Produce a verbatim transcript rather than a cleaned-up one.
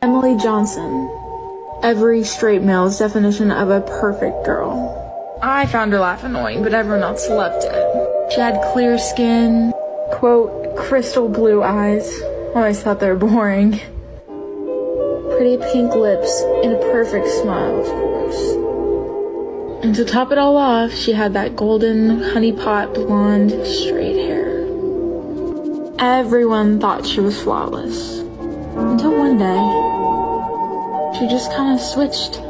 Emily Johnson. Every straight male's definition of a perfect girl. I found her laugh annoying, but everyone else loved it. She had clear skin, quote, crystal blue eyes. I always thought they were boring. Pretty pink lips and a perfect smile, of course. And to top it all off, she had that golden honey pot blonde straight hair. Everyone thought she was flawless. Until one day, she just kind of switched.